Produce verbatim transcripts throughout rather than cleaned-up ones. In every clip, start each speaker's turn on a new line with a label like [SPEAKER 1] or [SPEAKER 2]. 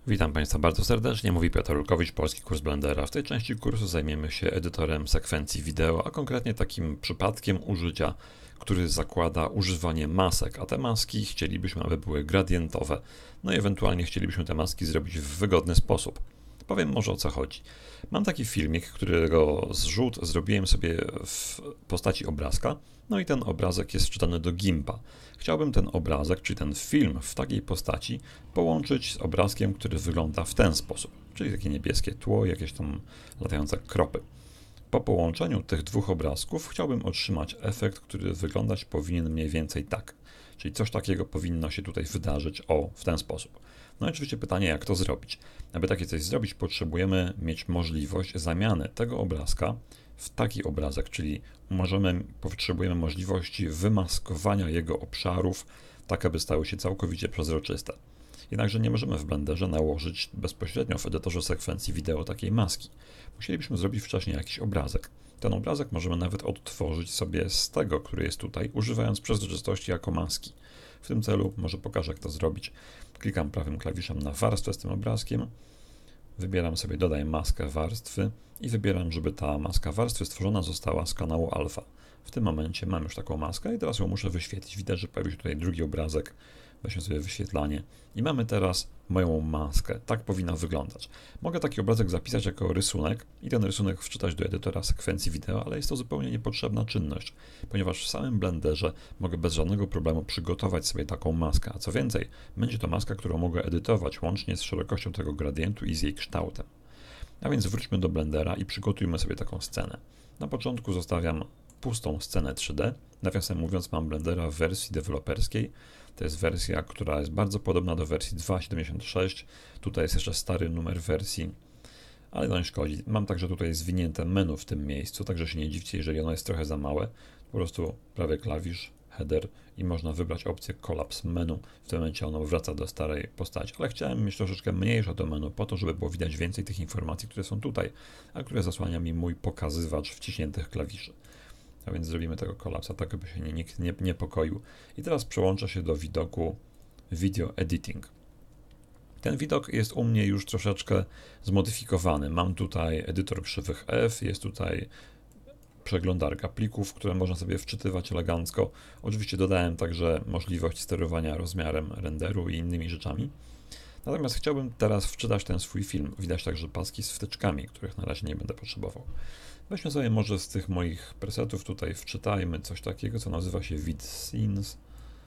[SPEAKER 1] Witam Państwa bardzo serdecznie, mówi Piotr Olkowicz, Polski Kurs Blendera. W tej części kursu zajmiemy się edytorem sekwencji wideo, a konkretnie takim przypadkiem użycia, który zakłada używanie masek, a te maski chcielibyśmy, aby były gradientowe, no i ewentualnie chcielibyśmy te maski zrobić w wygodny sposób. Powiem może o co chodzi. Mam taki filmik, którego zrzut zrobiłem sobie w postaci obrazka, no i ten obrazek jest wczytany do gimpa. Chciałbym ten obrazek, czyli ten film w takiej postaci połączyć z obrazkiem, który wygląda w ten sposób, czyli takie niebieskie tło, jakieś tam latające kropy. Po połączeniu tych dwóch obrazków chciałbym otrzymać efekt, który wyglądać powinien mniej więcej tak. Czyli coś takiego powinno się tutaj wydarzyć, o, w ten sposób. No i oczywiście pytanie, jak to zrobić. Aby takie coś zrobić, potrzebujemy mieć możliwość zamiany tego obrazka w taki obrazek, czyli możemy, potrzebujemy możliwości wymaskowania jego obszarów, tak aby stały się całkowicie przezroczyste. Jednakże nie możemy w Blenderze nałożyć bezpośrednio w edytorze sekwencji wideo takiej maski. Musielibyśmy zrobić wcześniej jakiś obrazek. Ten obrazek możemy nawet odtworzyć sobie z tego, który jest tutaj, używając przezroczystości jako maski. W tym celu może pokażę, jak to zrobić. Klikam prawym klawiszem na warstwę z tym obrazkiem, wybieram sobie dodaj maskę warstwy i wybieram, żeby ta maska warstwy stworzona została z kanału alfa. W tym momencie mam już taką maskę i teraz ją muszę wyświetlić. Widać, że pojawił się tutaj drugi obrazek. Weźmy sobie wyświetlanie i mamy teraz moją maskę. Tak powinna wyglądać. Mogę taki obrazek zapisać jako rysunek i ten rysunek wczytać do edytora sekwencji wideo, ale jest to zupełnie niepotrzebna czynność, ponieważ w samym Blenderze mogę bez żadnego problemu przygotować sobie taką maskę. A co więcej, będzie to maska, którą mogę edytować łącznie z szerokością tego gradientu i z jej kształtem. A więc wróćmy do Blendera i przygotujmy sobie taką scenę. Na początku zostawiam pustą scenę trzy D. Nawiasem mówiąc, mam Blendera w wersji deweloperskiej. To jest wersja, która jest bardzo podobna do wersji dwa siedemdziesiąt sześć. Tutaj jest jeszcze stary numer wersji, ale to nie szkodzi. Mam także tutaj zwinięte menu w tym miejscu, także się nie dziwcie, jeżeli ono jest trochę za małe. Po prostu prawy klawisz, header i można wybrać opcję Collapse Menu. W tym momencie ono wraca do starej postaci, ale chciałem mieć troszeczkę mniejsze to menu po to, żeby było widać więcej tych informacji, które są tutaj, a które zasłania mi mój pokazywacz wciśniętych klawiszy. A więc zrobimy tego kolapsa, tak aby się nikt nie niepokoił. I teraz przełączę się do widoku Video Editing. Ten widok jest u mnie już troszeczkę zmodyfikowany. Mam tutaj edytor krzywych F, jest tutaj przeglądarka plików, które można sobie wczytywać elegancko. Oczywiście dodałem także możliwość sterowania rozmiarem renderu i innymi rzeczami. Natomiast chciałbym teraz wczytać ten swój film. Widać także paski z wtyczkami, których na razie nie będę potrzebował. Weźmy sobie może z tych moich presetów tutaj wczytajmy coś takiego, co nazywa się Vid Scenes.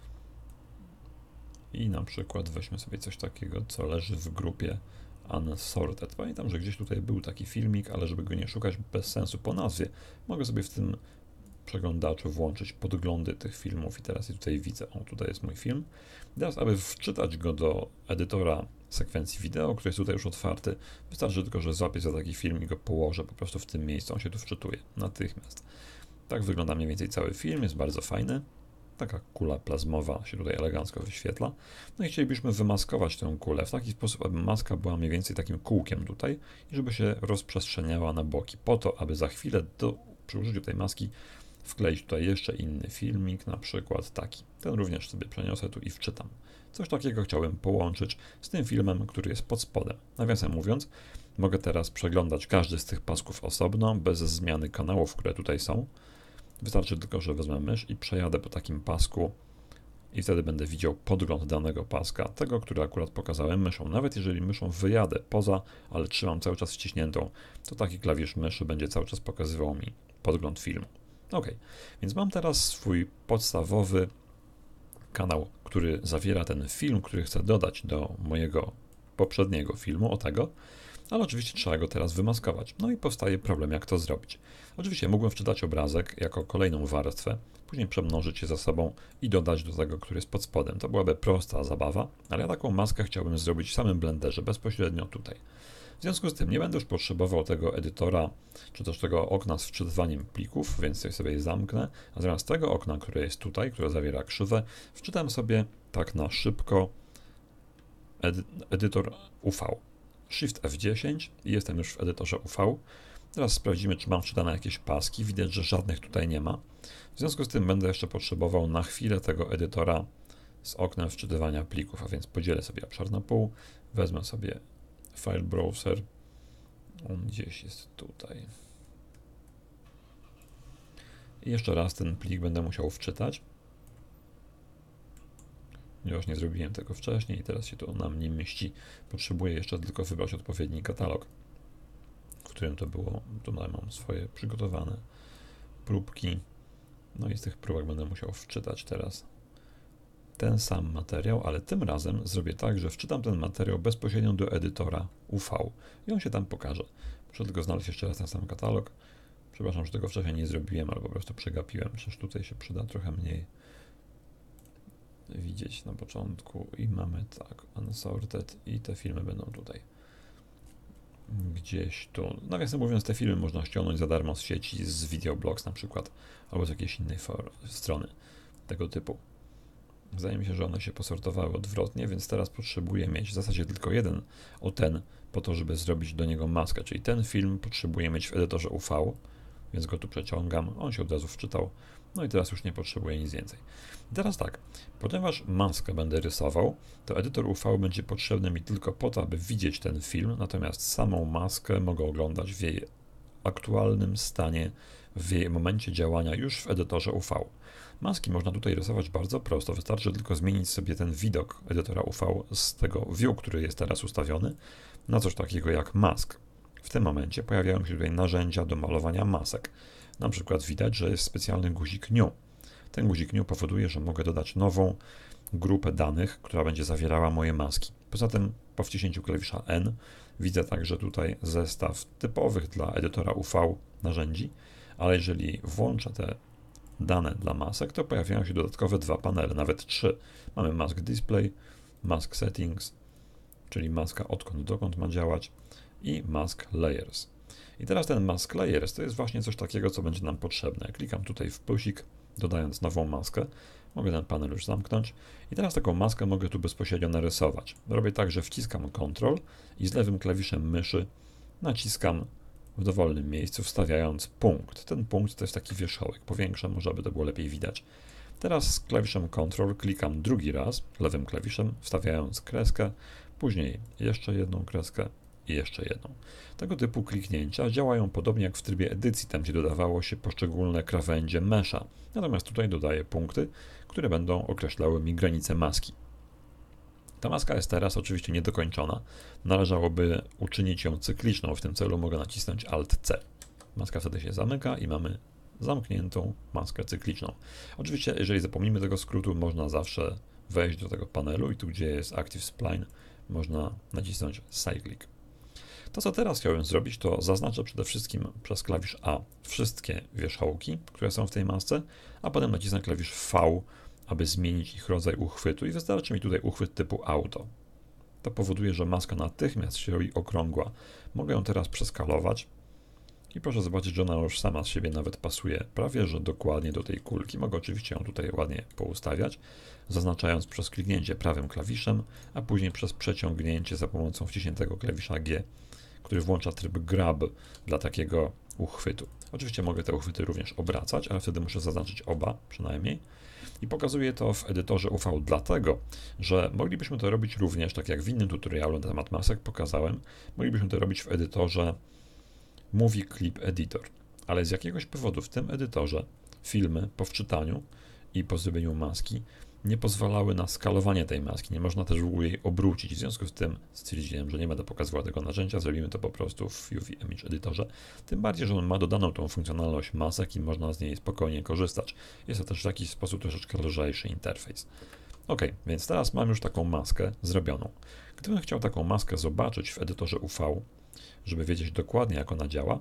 [SPEAKER 1] I na przykład weźmy sobie coś takiego, co leży w grupie Unsorted. Pamiętam, że gdzieś tutaj był taki filmik, ale żeby go nie szukać bez sensu po nazwie, mogę sobie w tym przeglądaczu włączyć podglądy tych filmów i teraz je tutaj widzę. O, tutaj jest mój film. Teraz, aby wczytać go do edytora sekwencji wideo, który jest tutaj już otwarty, wystarczy tylko, że złapię za taki film i go położę po prostu w tym miejscu. On się tu wczytuje natychmiast. Tak wygląda mniej więcej cały film, jest bardzo fajny. Taka kula plazmowa się tutaj elegancko wyświetla. No i chcielibyśmy wymaskować tę kulę w taki sposób, aby maska była mniej więcej takim kółkiem tutaj i żeby się rozprzestrzeniała na boki, po to, aby za chwilę do, przy użyciu tej maski wkleić tutaj jeszcze inny filmik, na przykład taki. Ten również sobie przeniosę tu i wczytam. Coś takiego chciałbym połączyć z tym filmem, który jest pod spodem. Nawiasem mówiąc, mogę teraz przeglądać każdy z tych pasków osobno, bez zmiany kanałów, które tutaj są. Wystarczy tylko, że wezmę mysz i przejadę po takim pasku i wtedy będę widział podgląd danego paska, tego, który akurat pokazałem myszą. Nawet jeżeli myszą wyjadę poza, ale trzymam cały czas wciśniętą, to taki klawisz myszy będzie cały czas pokazywał mi podgląd filmu. Ok, więc mam teraz swój podstawowy kanał, który zawiera ten film, który chcę dodać do mojego poprzedniego filmu, o tego, ale oczywiście trzeba go teraz wymaskować. No i powstaje problem, jak to zrobić. Oczywiście mógłbym wczytać obrazek jako kolejną warstwę, później przemnożyć je ze sobą i dodać do tego, który jest pod spodem. To byłaby prosta zabawa, ale ja taką maskę chciałbym zrobić w samym Blenderze, bezpośrednio tutaj. W związku z tym nie będę już potrzebował tego edytora, czy też tego okna z wczytywaniem plików, więc coś sobie zamknę, a zamiast tego okna, które jest tutaj, które zawiera krzywę, wczytam sobie tak na szybko edy edytor U V. Shift F dziesięć i jestem już w edytorze U V. Teraz sprawdzimy, czy mam wczytane jakieś paski. Widać, że żadnych tutaj nie ma. W związku z tym będę jeszcze potrzebował na chwilę tego edytora z oknem wczytywania plików, a więc podzielę sobie obszar na pół, Wezmę sobie file browser. On gdzieś jest tutaj. I jeszcze raz ten plik będę musiał wczytać. Już nie zrobiłem tego wcześniej i teraz się to nam nie mieści. Potrzebuję jeszcze tylko wybrać odpowiedni katalog, w którym to było. Tutaj mam swoje przygotowane próbki. No i z tych próbek będę musiał wczytać teraz ten sam materiał, ale tym razem zrobię tak, że wczytam ten materiał bezpośrednio do edytora U V i on się tam pokaże. Muszę tylko znaleźć jeszcze raz ten sam katalog. Przepraszam, że tego wcześniej nie zrobiłem, albo po prostu przegapiłem. Przecież tutaj się przyda trochę mniej widzieć na początku i mamy tak, unsorted i te filmy będą tutaj. Gdzieś tu. Nawiasem mówiąc, te filmy można ściągnąć za darmo z sieci, z Videoblocks na przykład, albo z jakiejś innej strony tego typu. Wydaje mi się, że one się posortowały odwrotnie, więc teraz potrzebuję mieć w zasadzie tylko jeden o ten, po to, żeby zrobić do niego maskę, czyli ten film potrzebuję mieć w edytorze U V, więc go tu przeciągam, on się od razu wczytał, no i teraz już nie potrzebuję nic więcej. I teraz tak, ponieważ maskę będę rysował, to edytor U V będzie potrzebny mi tylko po to, aby widzieć ten film, natomiast samą maskę mogę oglądać w jej aktualnym stanie, w jej momencie działania już w edytorze U V. Maski można tutaj rysować bardzo prosto, wystarczy tylko zmienić sobie ten widok edytora U V z tego view, który jest teraz ustawiony, na coś takiego jak mask. W tym momencie pojawiają się tutaj narzędzia do malowania masek. Na przykład widać, że jest specjalny guzik New. Ten guzik New powoduje, że mogę dodać nową grupę danych, która będzie zawierała moje maski. Poza tym po wciśnięciu klawisza N widzę także tutaj zestaw typowych dla edytora U V narzędzi, ale jeżeli włączę te dane dla masek, to pojawiają się dodatkowe dwa panele, nawet trzy. Mamy Mask Display, Mask Settings, czyli maska odkąd dokąd ma działać i Mask Layers. I teraz ten Mask Layers to jest właśnie coś takiego, co będzie nam potrzebne. Klikam tutaj w plusik, dodając nową maskę. Mogę ten panel już zamknąć i teraz taką maskę mogę tu bezpośrednio narysować. Robię tak, że wciskam Ctrl i z lewym klawiszem myszy naciskam w dowolnym miejscu, wstawiając punkt. Ten punkt to jest taki wierzchołek. Powiększam, może aby to było lepiej widać. Teraz z klawiszem Ctrl klikam drugi raz lewym klawiszem, wstawiając kreskę, później jeszcze jedną kreskę i jeszcze jedną. Tego typu kliknięcia działają podobnie jak w trybie edycji, tam gdzie dodawało się poszczególne krawędzie mesza. Natomiast tutaj dodaję punkty, które będą określały mi granice maski. Ta maska jest teraz oczywiście niedokończona. Należałoby uczynić ją cykliczną. W tym celu mogę nacisnąć Alt C. Maska wtedy się zamyka i mamy zamkniętą maskę cykliczną. Oczywiście, jeżeli zapomnimy tego skrótu, można zawsze wejść do tego panelu i tu, gdzie jest Active Spline, można nacisnąć Cyclic. To, co teraz chciałem zrobić, to zaznaczę przede wszystkim przez klawisz A wszystkie wierzchołki, które są w tej masce, a potem nacisnę klawisz V, aby zmienić ich rodzaj uchwytu i wystarczy mi tutaj uchwyt typu Auto. To powoduje, że maska natychmiast się robi okrągła. Mogę ją teraz przeskalować i proszę zobaczyć, że ona już sama z siebie nawet pasuje prawie, że dokładnie do tej kulki. Mogę oczywiście ją tutaj ładnie poustawiać, zaznaczając przez kliknięcie prawym klawiszem, a później przez przeciągnięcie za pomocą wciśniętego klawisza G, który włącza tryb Grab dla takiego uchwytu. Oczywiście mogę te uchwyty również obracać, ale wtedy muszę zaznaczyć oba przynajmniej. I pokazuję to w edytorze U V dlatego, że moglibyśmy to robić również, tak jak w innym tutorialu na temat masek pokazałem, moglibyśmy to robić w edytorze Movie Clip Editor, ale z jakiegoś powodu w tym edytorze filmy po wczytaniu i po zrobieniu maski nie pozwalały na skalowanie tej maski, nie można też w ogóle jej obrócić. W związku z tym stwierdziłem, że nie będę pokazywał tego narzędzia, zrobimy to po prostu w U V Image Editorze. Tym bardziej, że on ma dodaną tą funkcjonalność masek i można z niej spokojnie korzystać. Jest to też w taki sposób troszeczkę lżejszy interfejs. Ok, więc teraz mam już taką maskę zrobioną. Gdybym chciał taką maskę zobaczyć w edytorze U V, żeby wiedzieć dokładnie, jak ona działa,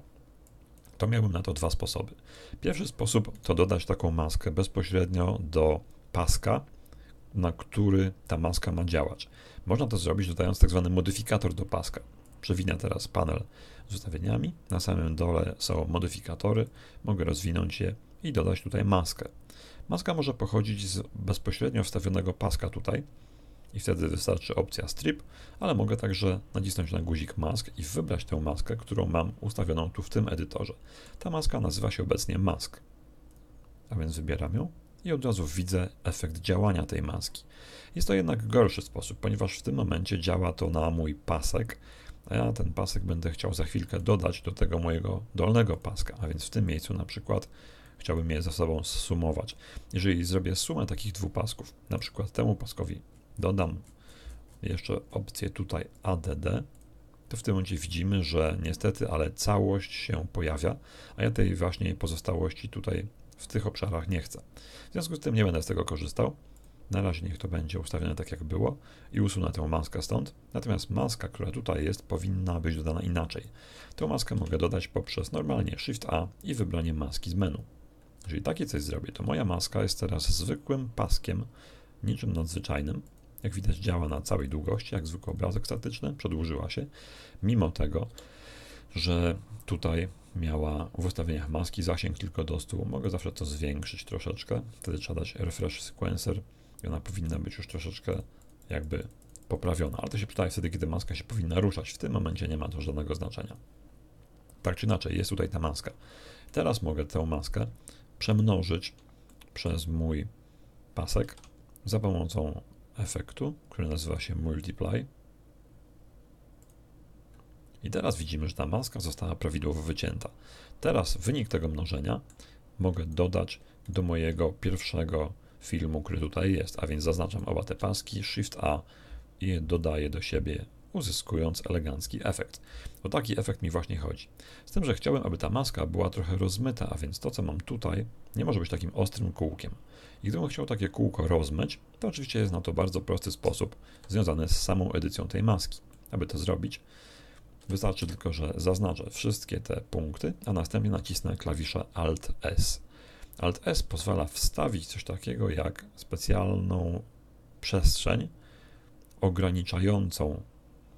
[SPEAKER 1] to miałbym na to dwa sposoby. Pierwszy sposób to dodać taką maskę bezpośrednio do paska, na który ta maska ma działać. Można to zrobić dodając tak zwany modyfikator do paska. Przewinę teraz panel z ustawieniami. Na samym dole są modyfikatory. Mogę rozwinąć je i dodać tutaj maskę. Maska może pochodzić z bezpośrednio wstawionego paska tutaj i wtedy wystarczy opcja strip, ale mogę także nacisnąć na guzik mask i wybrać tę maskę, którą mam ustawioną tu w tym edytorze. Ta maska nazywa się obecnie mask. A więc wybieram ją i od razu widzę efekt działania tej maski. Jest to jednak gorszy sposób, ponieważ w tym momencie działa to na mój pasek, a ja ten pasek będę chciał za chwilkę dodać do tego mojego dolnego paska, a więc w tym miejscu na przykład chciałbym je ze sobą zsumować. Jeżeli zrobię sumę takich dwóch pasków, na przykład temu paskowi dodam jeszcze opcję tutaj A D D, to w tym momencie widzimy, że niestety, ale całość się pojawia, a ja tej właśnie pozostałości tutaj w tych obszarach nie chcę. W związku z tym nie będę z tego korzystał. Na razie niech to będzie ustawione tak, jak było i usunę tę maskę stąd. Natomiast maska, która tutaj jest, powinna być dodana inaczej. Tę maskę mogę dodać poprzez normalnie Shift A i wybranie maski z menu. Jeżeli takie coś zrobię, to moja maska jest teraz zwykłym paskiem, niczym nadzwyczajnym. Jak widać, działa na całej długości, jak zwykły obrazek statyczny, przedłużyła się, mimo tego, że tutaj miała w ustawieniach maski zasięg tylko do stu. Mogę zawsze to zwiększyć troszeczkę, wtedy trzeba dać refresh sequencer i ona powinna być już troszeczkę jakby poprawiona, ale to się przydaje wtedy, kiedy maska się powinna ruszać. W tym momencie nie ma to żadnego znaczenia. Tak czy inaczej, jest tutaj ta maska. Teraz mogę tę maskę przemnożyć przez mój pasek za pomocą efektu, który nazywa się Multiply. I teraz widzimy, że ta maska została prawidłowo wycięta. Teraz wynik tego mnożenia mogę dodać do mojego pierwszego filmu, który tutaj jest, a więc zaznaczam oba te paski, Shift A i je dodaję do siebie, uzyskując elegancki efekt. O taki efekt mi właśnie chodzi. Z tym, że chciałem, aby ta maska była trochę rozmyta, a więc to, co mam tutaj, nie może być takim ostrym kółkiem. I gdybym chciał takie kółko rozmyć, to oczywiście jest na to bardzo prosty sposób związany z samą edycją tej maski. Aby to zrobić, wystarczy tylko, że zaznaczę wszystkie te punkty, a następnie nacisnę klawisze Alt S. Alt S pozwala wstawić coś takiego jak specjalną przestrzeń ograniczającą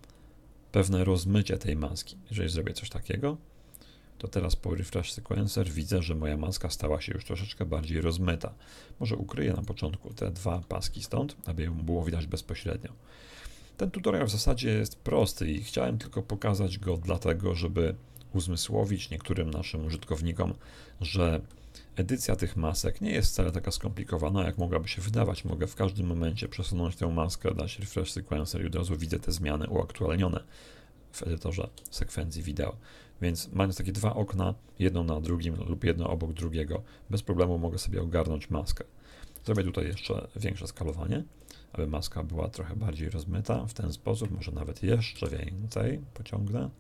[SPEAKER 1] pewne rozmycie tej maski. Jeżeli zrobię coś takiego, to teraz po refresh sequencer widzę, że moja maska stała się już troszeczkę bardziej rozmyta. Może ukryję na początku te dwa paski stąd, aby ją było widać bezpośrednio. Ten tutorial w zasadzie jest prosty i chciałem tylko pokazać go dlatego, żeby uzmysłowić niektórym naszym użytkownikom, że edycja tych masek nie jest wcale taka skomplikowana, jak mogłaby się wydawać. Mogę w każdym momencie przesunąć tę maskę, dać refresh sequencer i od razu widzę te zmiany uaktualnione w edytorze sekwencji wideo. Więc mając takie dwa okna, jedno na drugim lub jedno obok drugiego, bez problemu mogę sobie ogarnąć maskę. Zrobię tutaj jeszcze większe skalowanie, aby maska była trochę bardziej rozmyta. W ten sposób, może nawet jeszcze więcej pociągnę.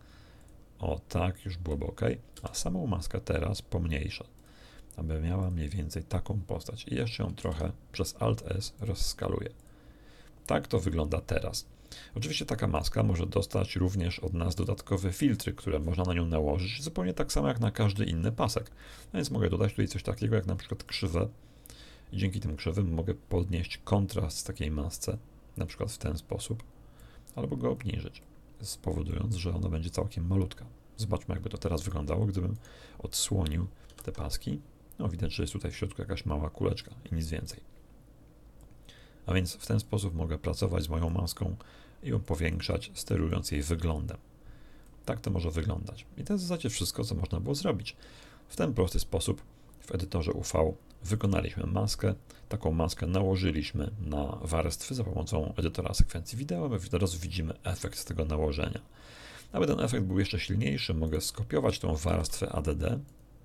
[SPEAKER 1] O tak, już byłoby ok. A samą maskę teraz pomniejszę, aby miała mniej więcej taką postać. I jeszcze ją trochę przez Alt S rozskaluję. Tak to wygląda teraz. Oczywiście taka maska może dostać również od nas dodatkowe filtry, które można na nią nałożyć, zupełnie tak samo jak na każdy inny pasek. A więc mogę dodać tutaj coś takiego jak na przykład krzywe i dzięki tym krzywym mogę podnieść kontrast takiej masce, na przykład w ten sposób, albo go obniżyć, spowodując, że ona będzie całkiem malutka. Zobaczmy, jakby to teraz wyglądało, gdybym odsłonił te paski. No widać, że jest tutaj w środku jakaś mała kuleczka i nic więcej. A więc w ten sposób mogę pracować z moją maską i ją powiększać, sterując jej wyglądem. Tak to może wyglądać. I to jest w zasadzie wszystko, co można było zrobić. W ten prosty sposób w edytorze U V wykonaliśmy maskę. Taką maskę nałożyliśmy na warstwy za pomocą edytora sekwencji wideo. My teraz widzimy efekt tego nałożenia. Aby ten efekt był jeszcze silniejszy, mogę skopiować tą warstwę A D D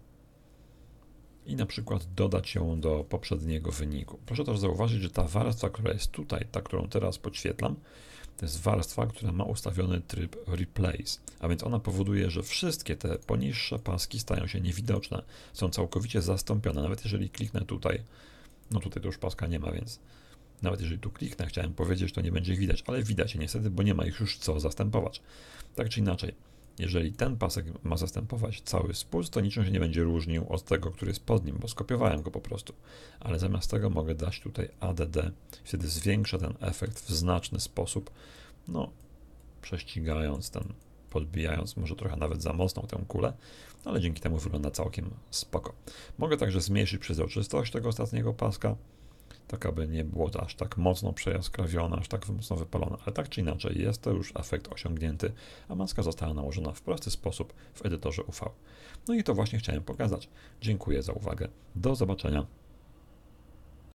[SPEAKER 1] i na przykład dodać ją do poprzedniego wyniku. Proszę też zauważyć, że ta warstwa, która jest tutaj, ta, którą teraz podświetlam, to jest warstwa, która ma ustawiony tryb Replace, a więc ona powoduje, że wszystkie te poniższe paski stają się niewidoczne, są całkowicie zastąpione. Nawet jeżeli kliknę tutaj, no tutaj to już paska nie ma, więc nawet jeżeli tu kliknę, chciałem powiedzieć, to nie będzie ich widać, ale widać je niestety, bo nie ma ich już co zastępować. Tak czy inaczej, jeżeli ten pasek ma zastępować cały spust, to niczym się nie będzie różnił od tego, który jest pod nim, bo skopiowałem go po prostu. Ale zamiast tego mogę dać tutaj A D D, wtedy zwiększę ten efekt w znaczny sposób, no prześcigając ten, podbijając może trochę nawet za mocną tę kulę, ale dzięki temu wygląda całkiem spoko. Mogę także zmniejszyć przezroczystość tego ostatniego paska, tak aby nie było to aż tak mocno przejaskrawione, aż tak mocno wypalone, ale tak czy inaczej jest to już efekt osiągnięty, a maska została nałożona w prosty sposób w edytorze U V. No i to właśnie chciałem pokazać. Dziękuję za uwagę. Do zobaczenia.